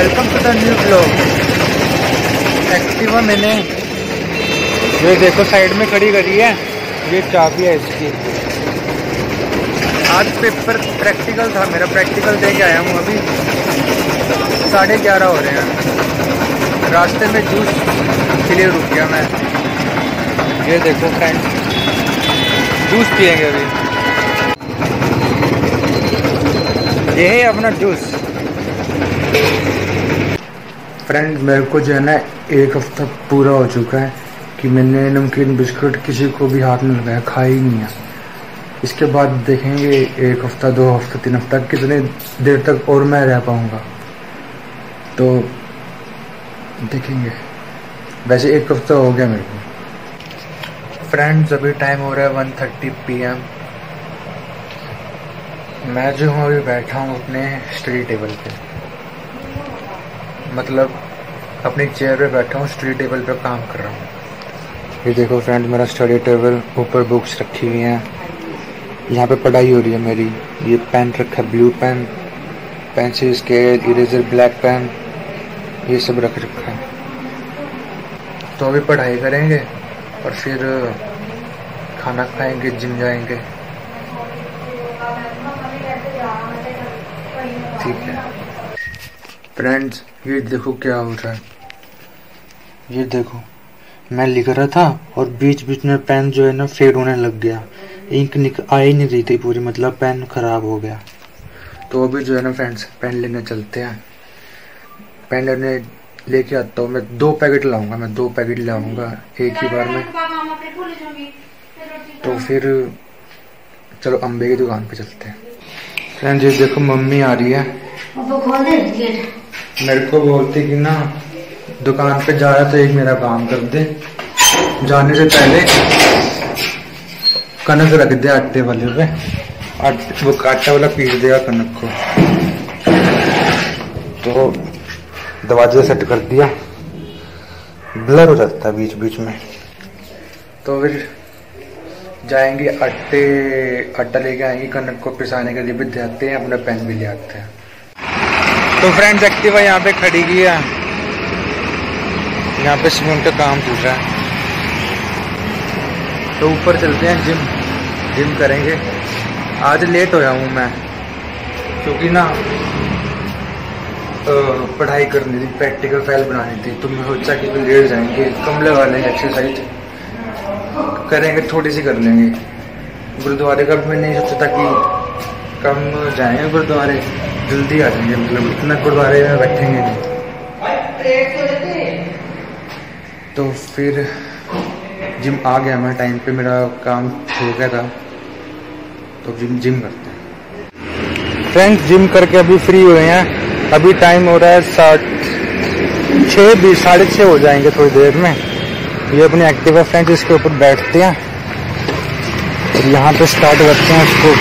Welcome to the new blog. Activa मैंने ये देखो साइड में खड़ी करी है, ये चाबी है इसकी। आज पेपर प्रैक्टिकल था मेरा, प्रैक्टिकल दे के आया हूँ। अभी 11:30 हो रहे हैं। रास्ते में जूस के लिए रुक गया मैं। ये देखो फ्रेंड, जूस पियेंगे अभी। ये है अपना जूस। फ्रेंड मेरे को जो है ना 1 हफ्ता पूरा हो चुका है कि मैंने नमकीन बिस्कुट किसी को भी हाथ में लगाया, खाया ही नहीं है। इसके बाद देखेंगे 1 हफ्ता, 2 हफ्ता, 3 हफ्ता कितने देर तक और मैं रह पाऊंगा, तो देखेंगे। वैसे 1 हफ्ता हो गया मेरे को। फ्रेंड्स अभी टाइम हो रहा है 1:30 PM। मैं जो हूँ अभी बैठा हूँ अपने स्टडी टेबल पे, मतलब अपनी चेयर पे बैठा हूँ, स्टडी टेबल पे काम कर रहा हूँ। ये देखो फ्रेंड मेरा स्टडी टेबल, ऊपर बुक्स रखी हुई हैं, यहाँ पे पढ़ाई हो रही है मेरी। ये पेन रखा है, blue pen, pencil, scale, eraser, black pen, ये सब रख रखा है। तो अभी पढ़ाई करेंगे और फिर खाना खाएंगे, जिम जाएंगे। ठीक है फ्रेंड्स, ये देखो क्या हो रहा है। ये देखो मैं लिख रहा था और बीच बीच में पेन जो है ना फेड होने लग गया, इंक आ ही नहीं रही थी पूरी, मतलब पेन खराब हो गया। तो अभी जो है ना फ्रेंड्स पेन लेने चलते हैं। पेन लेने लेके आता हूँ मैं। 2 पैकेट लाऊंगा मैं, 2 पैकेट लाऊंगा एक ही बार में। तो फिर चलो अम्बे की दुकान पे चलते हैं। फ्रेंड्स ये देखो मम्मी आ रही है, मेरे को बोलती कि ना दुकान पे जा रहा तो एक मेरा काम कर दे, जाने से पहले कनक रख दे आटे वाले पे, वो आटा वाला पीस देगा कनक को। तो दरवाजे सेट कर दिया, ब्लर हो जाता है बीच बीच में। तो फिर जाएंगे आटा लेके आएंगे, कनक को पिसाने के लिए भी जाते हैं, अपना पेन भी ले आते हैं। तो फ्रेंड्स एक्टिवा यहाँ पे खड़ी की है, यहाँ पे सीमेंट का काम चल रहा है। तो ऊपर चलते हैं, जिम करेंगे। आज लेट होया हूँ मैं, क्योंकि ना पढ़ाई करनी थी, प्रैक्टिकल फाइल बनानी थी। तो मैं सोचा कि लेट जाएंगे, कम लगा लेंगे, एक्सरसाइज करेंगे, थोड़ी सी कर लेंगे। गुरुद्वारे का मैं नहीं सोचा था कि कम जाएंगे गुरुद्वारे, जल्दी आ जाएंगे, मतलब इतना गुरुद्वारे में बैठेंगे नहीं। तो फिर जिम आ गया मैं टाइम पे, मेरा काम हो गया था। तो जिम करते हैं। फ्रेंड्स जिम करके अभी फ्री हुए हैं। अभी टाइम हो रहा है 6:20, 6:30 हो जाएंगे थोड़ी देर में। ये अपनी एक्टिवा फ्रेंड्स इसके ऊपर बैठते हैं और यहाँ पे स्टार्ट करते हैं उसको।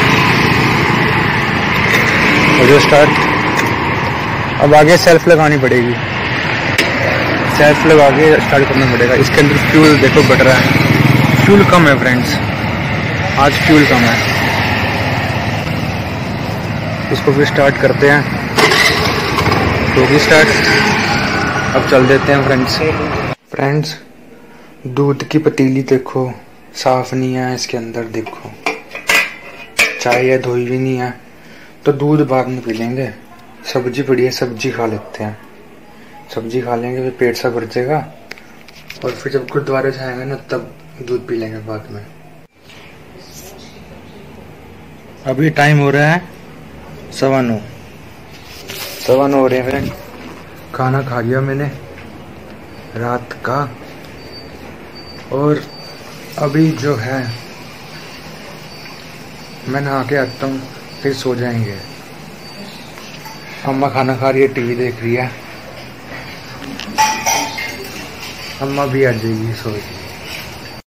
और स्टार्ट, अब आगे सेल्फ लगानी पड़ेगी, सेल्फ लगा के स्टार्ट करना पड़ेगा। इसके अंदर फ्यूल देखो बढ़ रहा है, फ्यूल कम है फ्रेंड्स, आज फ्यूल कम है। इसको भी स्टार्ट करते हैं, तो भी स्टार्ट। अब चल देते हैं फ्रेंड्स। दूध की पतीली देखो साफ नहीं है, इसके अंदर देखो चाय है धोई भी नहीं है। तो दूध बाद में पी लेंगे, सब्जी पड़ी है, सब्जी खा लेते हैं। सब्जी खा लेंगे फिर पेट सा भर जाएगा, और फिर जब गुरुद्वारे जाएंगे ना तब दूध पी लेंगे बाद में। अभी टाइम हो रहा है 9:15 हो रहे हैं। खाना खा लिया मैंने रात का, और अभी जो है मैं नहा के आता हूँ, फिर सो जाएंगे। अम्मा खाना खा रही है, टीवी देख रही है। अम्मा भी आ जाएगी सो।